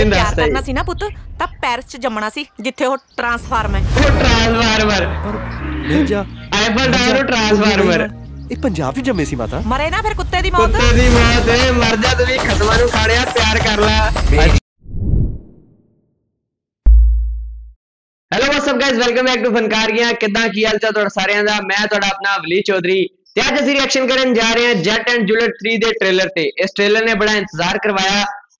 दिन प्यार दसता करना सी ना पुत तां पेरिस च जम्मना सी जिथे वो ट्रांसफार्म है। वो transformer Mirza Eiffel tower transformer ਇਹ ਪੰਜਾਬ 'ਚ ਜੰਮੇ ਸੀ ਮਾਤਾ। मरे ना फिर कुत्ते दी मौत। कुत्ते दी मौत है मर जा तू भी खत्मा नू खाड़िया प्यार कर ला। Hello WhatsApp guys welcome back to फनकारियां। किदां की हाल चाल तुहाडा सारियां दा। मैं तुहाडा अपना वली चौधरी ते अज असीं रिएक्शन करन जा रहे हैं जट एंड जूलियट 3 दे ट्रेलर ते। इस ट्रेलर ने बड़ा इंतजार करवाया।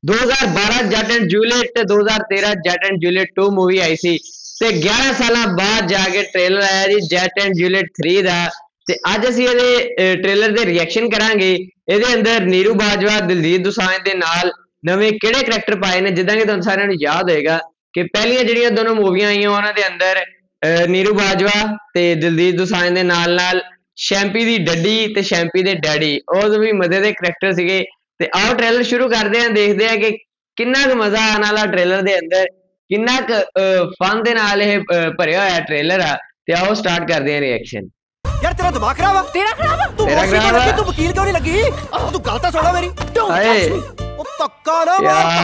2012 जट एंड जूलियट ते 2013 जट एंड जूलियट 2 मूवी आई सी ते 11 साल बाद जाके ट्रेलर आया जी जट एंड जूलियट 3 दा। ते अज असीं इहदे ट्रेलर दे रिएक्शन करांगे। इहदे अंदर नीरू बाजवा दिलजीत दोसांझ दे नाल नवे किहड़े करैक्टर पाए ने। जिद्दां कि तुहानूं सारिआं नूं याद होएगा कि पहलियां जिहड़ियां दोनों मूवियां आईयां उन्हां दे अंदर नीरू बाजवा ते दिलजीत दोसांझ दे नाल नाल शैंपी दी डड्डी ते शैंपी दे डैडी ओह भी मजे दे करैक्टर सीगे। ते आओ ट्रेलर शुरू करदे हां, देखदे हां कि किन्ना क मजा आने वाला ट्रेलर दे अंदर, किन्ना क फन दे नाल इह भरिया होया ट्रेलर आ। ते आओ स्टार्ट करदे हां रिएक्शन। यार तेरा दिमाग खराब है। तेरा खराब है। तू तेरा खराब है। तू वकील क्यों नहीं लगी? तू गल तो सुन मेरी। हाय ओ धक्का ना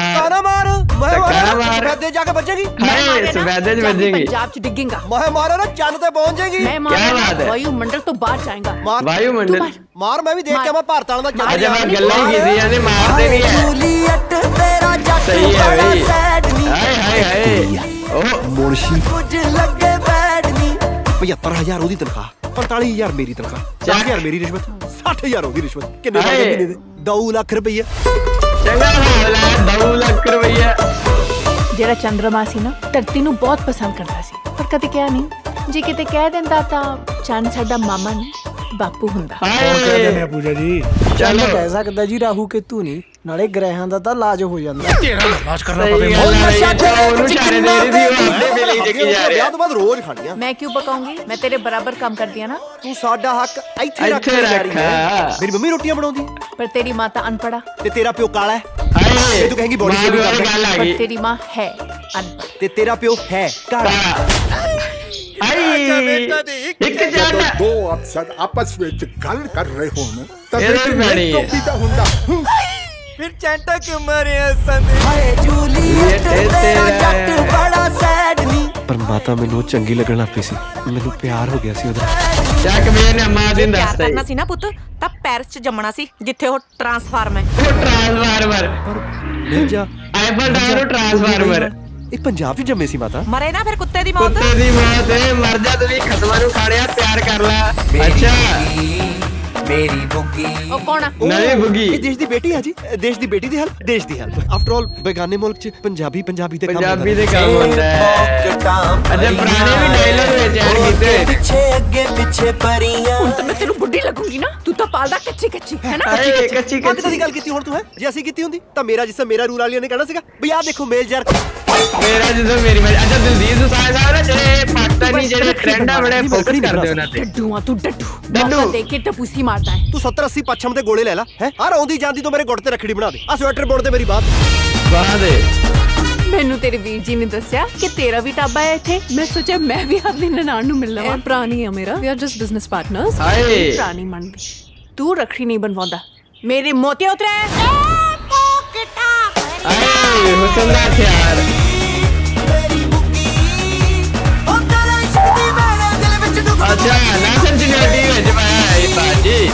मार धक्का ना मार। सफेदे जाके बजेगी। हाय सफेदे च बजेगी। पंजाब च डिगेगा। मैं मारा ना चंद ते पहुंच जाएगी। मैं क्या बात है? वायुमंडल तो बाहर जाएगा। वायुमंडल मार मैं भी देख के मैं भारत वाला चंद। अच्छा मैं गल्लां ही कीती जांदे मारदे भी है। जूलियट तेरा जट सही है बड़ा भाई। सैड नी। हाय हाय हाय ओ मुर्शी कुछ लगे बैड नी। 75,000 ਉਹਦੀ ਤਨਖਾਹ, 45,000 ਮੇਰੀ ਤਨਖਾਹ, 10,000 ਮੇਰੀ ਰਿਸ਼ਵਤ, 60,000 ਉਹਦੀ ਰਿਸ਼ਵਤ। ਕਿੰਨੇ ਪੈਸੇ ਮਹੀਨੇ ਦੇ? 2 ਲੱਖ ਰੁਪਈਆ। ਚੰਗਾ ਹਾਲ ਹੈ 2 ਲੱਖ ਰੁਪਈਆ। ਜਿਹੜਾ ਚੰਦਰਮਾ ਸੀ ਨਾ ਧਰਤੀ ਨੂੰ ਬਹੁਤ ਪਸੰਦ ਕਰਦਾ ਸੀ ਪਰ ਕਦੇ ਕਿਹਾ ਨਹੀਂ। ਜੇ ਕਿਤੇ ਕਹਿ ਦਿੰਦਾ ਤਾਂ ਚੰਨ ਸਾਡਾ ਮਾਮਾ ਨਹੀਂ ਬਾਪੂ ਹੁੰਦਾ। ਹਾਏ ਪੂਜਾ ਜੀ ਚਲੋ ਕਹਿ ਸਕਦਾ ਜੀ ਰਾਹੂ ਕੇਤੂ ਨਹੀਂ, ਨਾਲੇ ਗ੍ਰਹਿਾਂ ਦਾ ਤਾਂ ਇਲਾਜ ਹੋ ਜਾਂਦਾ। ਤੇਰਾ ਇਲਾਜ ਕਰਨਾ ਸਹੀ ਗੱਲ ਹੈ। ਉਹਨੂੰ ਇਸ਼ਾਰੇ ਦੇ ਰਹੀ ਸੀ ਉਹ ਆਪਣੇ ਵੇਲੇ ਹੀ ਚੱਕੀ ਜਾ ਰਿਹਾ। ਵਿਆਹ ਤੋਂ ਬਾਅਦ ਰੋਜ਼ ਖਾਣੀਆਂ। ਮੈਂ ਕਿਉਂ ਪਕਾਉਂਗੀ? ਮੈਂ ਤੇਰੇ ਬਰਾਬਰ ਕੰਮ ਕਰਦੀ ਆ ਨਾ। ਤੂੰ ਸਾਡਾ ਹੱਕ ਇੱਥੇ ਰੱਖ ਇੱਥੇ ਜਾ ਰਹੀ ਹੈ। ਰੱਖ। ਮੇਰੀ ਮੰਮੀ ਰੋਟੀਆਂ ਬਣਾਉਂਦੀ ਪਰ ਤੇਰੀ ਮਾਂ ਤਾਂ ਅਨਪੜਾ ਤੇ ਤੇਰਾ ਪਿਓ ਕਾਲਾ ਹੈ। ਹਾਏ ਇਹ ਤੂੰ ਕਹੇਂਗੀ body ਮਾਂ shaming ਦੀ ਕਰਦਾ। ਗੱਲ ਆ ਪਰ ਗਈ। ਤੇਰੀ ਮਾਂ ਹੈ ਅਨਪੜ ਤੇ ਤੇਰਾ ਪਿਓ ਹੈ ਕਾਲਾ। ਇੱਕ ਜੱਟ ਦੋ ਅਫਸਰ ਆਪਸ ਵਿੱਚ ਗੱਲ ਕਰ ਰਹੇ ਹੋਣ ਤਾਂ ਇਹਦੇ ਵੀ ਬਣੀ ਹੈ। ਟੋਪੀ ਦਾ ਹੁੰਦਾ। ਫਿਰ ਚੈਂਟਾ ਕਿਉਂ ਮਾਰਿਆ ਸੰਦੇ? ਹਾਏ ਜੂਲੀਅਟ ਤੇਰਾ ਜੱਟ ਬੜਾ ਸੈਡ ਨੀ। ਪਰ ਮਾਤਾ ਮੈਨੂੰ ਚੰਗੀ ਲੱਗਣ ਲੱਗ ਪਈ ਸੀ। ਮੈਨੂੰ ਪਿਆਰ ਹੋ ਗਿਆ ਸੀ ਉਹਦਾ। ਚੱਕ ਮੇਰੇ ਨੇ ਮਾਂ ਦੀ प्यार ਦੱਸਦਾ करना सी ना पुत तां पेरिस च जम्मना सी जिथे वो ट्रांसफार्म है। ਉਹ ਟਰਾਂਸਫਾਰਮਰ ਪਰ ਮਿਰਜਾ ਆਈਫਲ ਟਾਵਰ ਟਰਾਂਸਫਾਰਮਰ ਇਹ ਪੰਜਾਬ 'ਚ ਜੰਮੇ ਸੀ ਮਾਤਾ। मरे ना फिर कुत्ते दी मौत। ਕੁੱਤੇ ਦੀ ਮੌਤ ਹੈ ਮਰ ਜਾ ਤੂੰ ਵੀ ਖਤਮਾ ਨੂੰ ਖਾੜਿਆ प्यार कर ला। अच्छा मेरी बुग्गी ਉਹ ਕੌਣ ਆ? ਨਵੀਂ ਬੁੱਗੀ ਇਹ ਦੇਸ਼ ਦੀ ਬੇਟੀ ਹੈ ਜੀ। ਦੇਸ਼ ਦੀ ਬੇਟੀ ਦੀ ਹੈਲਪ ਦੇਸ਼ ਦੀ ਹੈਲਪ। ਆਫਟਰ ਆਲ ਬੇਗਾਨੇ ਮੁਲਕ 'ਚ ਪੰਜਾਬੀ ਤੇ ਕੰਮ ਪੰਜਾਬੀ ਦੇ ਕੰਮ ਹੁੰਦਾ ਹੈ। ਅੱਛਾ ਪੁਰਾਣੇ ਵੀ ਡਾਇਲੌਗ ਵਿੱਚ ਐਡ ਕੀਤੇ ਹੋਏ ਨੇ। पीछे अगे पीछे परियां ਹੁਣ ਤਾਂ ਮੈਂ ਤੈਨੂੰ ਬੁੱਢੀ ਲੱਗੂਗੀ ਨਾ। ਤੂੰ ਤਾਂ ਪਾਲਦਾ ਕੱਚੀ ਕੱਚੀ ਹੈ ਨਾ। ਹਾਏ ਕੱਚੀ ਕਿੱਦਾਂ ਦੀ ਗੱਲ ਕੀਤੀ ਹੁਣ ਤੂੰ ਹੈ? ਜੇ ਅਸੀਂ ਕੀਤੀ ਹੁੰਦੀ ਤਾਂ ਮੇਰਾ ਜਿਸਾ ਮੇਰਾ ਰੂਲ ਵਾਲਿਆਂ ਨੇ ਕਹਿਣਾ ਸੀਗਾ ਵੀ ਆਹ ਦੇਖੋ ਮੇਲ ਯਾਰ ਮੇਰਾ ਜਦੋਂ ਮੇਰੀ ਵਾਰੀ। ਅੱਛਾ ਦਿਲਜੀਤ ਦੋਸਾਂਝ ਸਾਹਿਬ ਨਾ ਜਿਹੜੇ ਪਾਕਿਸਤਾਨੀ ਜਿਹੜੇ ਟ੍ਰੈਂਡ ਆ ਬੜੇ ਫੋਕਸ ਕਰਦੇ ਉਹਨਾਂ ਤੇ। ਡੱਡੂ ਆ ਤੂੰ ਡੱਡੂ। ਡੱਡੂ। ਮੌਕਾ ਦੇ ਕੇ ਟਪੂਸੀ ਮਾਰਦਾ ਹੈ। ਤੂੰ 70-80 ਪੱਛਮ ਦੇ ਗੋਲੇ ਲੈ ਲੈ ਹੈ। ਆ ਰੌਂਦੀ ਜਾਂਦੀ ਤੋਂ ਮੇਰੇ ਗੁੱਟ ਤੇ ਰੱਖੜੀ ਬਣਾ ਦੇ। ਆ ਸਵੈਟਰ ਬੋਰਡ ਤੇ ਮੇਰੀ ਬਾਤ। ਵਾਹ ਦੇ ਮੈਨੂੰ ਤੇਰੇ ਵੀਰ ਜੀ ਨੇ ਦੱਸਿਆ ਕਿ ਤੇਰਾ ਵੀ ਟਾਬਾ ਹੈ ਇੱਥੇ। ਮੈਂ ਸੋਚਿਆ ਮੈਂ ਵੀ ਆਪਣੀ ਨਨਾਣ ਨੂੰ ਮਿਲ ਲਵਾਂ। ਭਰਾ ਨਹੀਂ ਆ ਮੇਰਾ। We are just business partners. ਹਾਏ ਭਰਾ ਨਹੀਂ ਮੰਨਦੀ। ਤੂੰ ਰੱਖੜੀ ਨਹੀਂ ਬਣਵਾਉਂਦਾ। ਮੇਰੇ ਮੋਤੀਆ ਉਤਰੇ। ਹਾਏ ਹੁਸਨ ਦਾ ਹਥਿਆਰ। ਅੱਛਾ ਨਾਸਰ ਚਿਨੋਟੀ ਵਿੱਚ ਪਾਇਆ ਹੈ ਇਹ ਬਾਜੀ।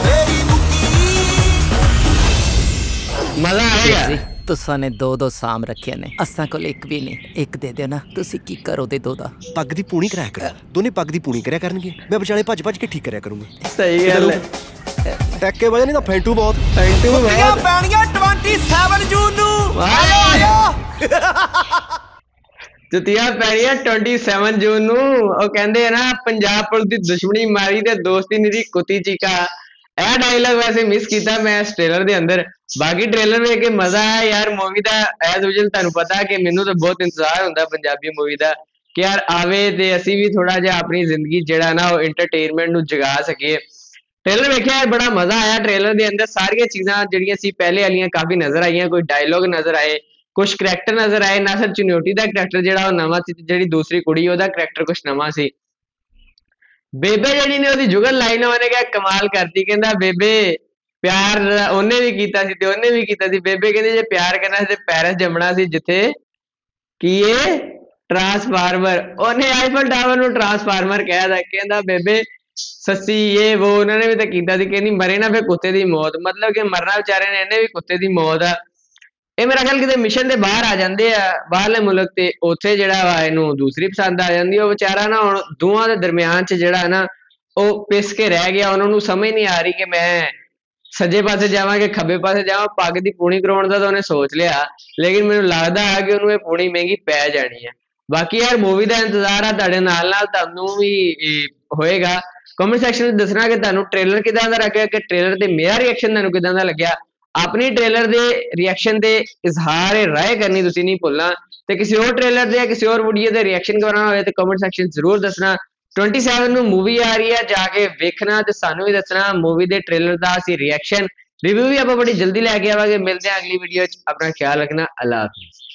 ਮਜ਼ਾ ਆਏਗਾ। तुसा ने दो दो साम रखे ने असा कोल एक भी नहीं। एक दे दो ना तुसी की करो दे दो दा। ਪੱਗ ਦੀ ਪੂਣੀ ਕਰਾਇਆ ਕਰ। ਦੋਨੇ ਪੱਗ ਦੀ ਪੂਣੀ ਕਰਿਆ ਕਰਨਗੇ। ਮੈਂ ਵਿਚਾਲੇ ਭੱਜ ਭੱਜ ਕੇ ਠੀਕ ਕਰਿਆ ਕਰੂੰਗਾ। ਸਹੀ ਗੱਲ ਹੈ। ਟੈਕੇ ਵਜੇ ਨਹੀਂ ਤਾਂ ਫੈਂਟੂ ਬਹੁਤ। ਥੈਂਕ ਯੂ ਬਹੁਤ। ਪੈਣੀਆਂ 27 ਜੂਨ ਨੂੰ। ਜੁੱਤੀਆਂ ਪੈਣੀਆਂ 27 ਜੂਨ ਨੂੰ। ਉਹ ਕਹਿੰਦੇ ਆ ਨਾ ਪੰਜਾਬ ਪੁਲਿਸ ਦੀ ਦੁਸ਼ਮਣੀ ਮਾਰੀ ਤੇ ਦੋਸਤੀ ਨਿਧੀ ਕੁੱਤੀ ਚੀਕਾ। ਇਹ ਡਾਇਲੌਗ ਵੈਸੇ ਮਿਸ ਕੀਤਾ ਮੈਂ ਇਸ ਟ੍ਰੇਲਰ ਦੇ ਅੰਦਰ। ਬਾਕੀ ਟ੍ਰੇਲਰ ਵੇਖ ਕੇ ਮਜ਼ਾ ਆਇਆ ਯਾਰ। ਮੂਵੀ ਦਾ ਐਜ਼ ਯੂਜੁਅਲ ਤੁਹਾਨੂੰ ਪਤਾ ਕਿ ਮੈਨੂੰ ਤਾਂ ਬਹੁਤ ਇੰਤਜ਼ਾਰ ਹੁੰਦਾ ਪੰਜਾਬੀ ਮੂਵੀ ਦਾ ਕਿ ਯਾਰ ਆਵੇ ਤੇ ਅਸੀਂ ਵੀ ਥੋੜਾ ਜਿਹਾ ਆਪਣੀ ਜ਼ਿੰਦਗੀ ਜਿਹੜਾ ਨਾ ਉਹ ਐਂਟਰਟੇਨਮੈਂਟ ਨੂੰ ਜਗਾ ਸਕੀਏ। ट्रेलर वेख्या यार बड़ा मजा आया। ट्रेलर के अंदर सारिया चीज़ां जिहड़ियां सी पहले वालियां काफी नजर आईयां। कोई डायलॉग नजर आए, कुछ करैक्टर नजर आए। नासर चिन्योटी दा करैक्टर जिहड़ा ओह नवां सी, जिहड़ी दूसरी कुड़ी ओहदा करैक्टर कुछ नवां सी। बेबे जिहड़ी ने ओहदी जुगल लाइन ओहने क्या कमाल करती, कहंदा बेबे प्यार ओहने भी कीता सी ते ओहने भी कीता सी। बेबे कहंदी जे प्यार करना सी ते पेरिस जम्मना सी जिथे ਕੀ ਇਹ ਟਰਾਂਸਫਾਰਮਰ। ਉਹਨੇ ਆਈਫਲ ਟਾਵਰ ਨੂੰ ਟਰਾਂਸਫਾਰਮਰ ਕਹਿਦਾ, ਕਹਿੰਦਾ ਬੇਬੇ ਸੱਸੀ ਇਹ वो ਉਹਨਾਂ ਨੇ ਵੀ ਤਾਂ ਕੀਤਾ ਸੀ, ਕਹਿੰਦੀ ਮਰੇ ਨਾ ਫੇ ਕੁੱਤੇ ਦੀ ਮੌਤ, ਮਤਲਬ ਕਿ ਮਰਨਾ ਵਿਚਾਰੇ ਨੇ, ਇਹਨੇ ਵੀ ਕੁੱਤੇ ਦੀ ਮੌਤ ਆ। ਇਹ ਮੇਰਾ ਖਿਆਲ ਕਿਤੇ ਮਿਸ਼ਨ ਦੇ ਬਾਹਰ ਆ ਜਾਂਦੇ ਆ ਬਾਹਰਲੇ ਮੁਲਕ, ਤੇ ਉੱਥੇ ਜਿਹੜਾ ਵਾ ਇਹਨੂੰ ਦੂਸਰੀ ਪਸੰਦ ਆ ਜਾਂਦੀ। ਉਹ ਵਿਚਾਰਾ ਨਾ ਹੁਣ ਦੋਵਾਂ ਦੇ ਦਰਮਿਆਨ ਚ ਜਿਹੜਾ ਨਾ ਉਹ ਪਿਸ ਕੇ ਰਹਿ ਗਿਆ। ਉਹਨਾਂ ਨੂੰ ਸਮਝ ਨਹੀਂ ਆ ਰਹੀ ਕਿ ਮੈਂ ਸੱਜੇ ਪਾਸੇ ਜਾਵਾਂ ਕਿ ਖੱਬੇ ਪਾਸੇ ਜਾਵਾਂ। ਪੱਗ ਦੀ ਪੂਣੀ ਕਰਾਉਣ ਦਾ ਤਾਂ ਉਹਨੇ ਸੋਚ ਲਿਆ, ਲੇਕਿਨ ਮੈਨੂੰ ਲੱਗਦਾ ਹੈ ਕਿ ਉਹਨੂੰ ਇਹ ਪੂਣੀ ਮਹਿੰਗੀ ਪੈ ਜਾਣੀ ਹੈ। ਬਾਕੀ ਯਾਰ ਮੂਵੀ ਦਾ ਇੰਤਜ਼ਾਰ ਆ ਤੁਹਾਡੇ ਨਾਲ ਤੁਹਾਨੂੰ ਵੀ ਹੋਏਗਾ। ਕਮੈਂਟ ਸੈਕਸ਼ਨ ਵਿੱਚ ਦੱਸਣਾ ਕਿ ਤੁਹਾਨੂੰ ਟ੍ਰੇਲਰ ਕਿਦਾਂ ਦਾ ਲੱਗਿਆ, ਕਿ ਟ੍ਰੇਲਰ ਤੇ ਮੇਰਾ ਰਿਐਕਸ਼ਨ ਤੁਹਾਨੂੰ ਕਿਦਾਂ ਦਾ ਲੱਗਿਆ। ਆਪਣੀ ਟ੍ਰੇਲਰ ਦੇ ਰਿਐਕਸ਼ਨ ਤੇ ਇਜ਼ਹਾਰ ਰਾਏ ਕਰਨੀ ਤੁਸੀਂ ਨਹੀਂ ਭੁੱਲਣਾ, ਤੇ ਕਿਸੇ ਹੋਰ ਟ੍ਰੇਲਰ ਦੇ ਜਾਂ ਕਿਸੇ ਹੋਰ ਵੀਡੀਓ ਦੇ ਰਿਐਕਸ਼ਨ ਕਰਨਾ ਹੋਵੇ ਤੇ ਕਮੈਂਟ ਸੈਕਸ਼ਨ ਜ਼ਰੂਰ ਦੱਸਣਾ। 27 ਨੂੰ ਮੂਵੀ ਆ ਰਹੀ ਹੈ, ਜਾ ਕੇ ਵੇਖਣਾ ਤੇ ਸਾਨੂੰ ਵੀ ਦੱਸਣਾ ਮੂਵੀ ਦੇ ਟ੍ਰੇਲਰ ਦਾ ਅਸੀਂ ਰਿਐਕਸ਼ਨ ਰਿਵਿਊ ਵੀ ਆਪਾਂ ਬੜੀ ਜਲਦੀ ਲੈ ਕੇ ਆਵਾਂਗੇ। ਮਿਲਦੇ ਹਾਂ ਅਗਲੀ ਵੀਡੀਓ 'ਚ, ਆਪਣਾ ਖਿਆਲ ਰੱਖਣਾ। ਅੱਲਾਹ ਹਾਫਿਜ਼।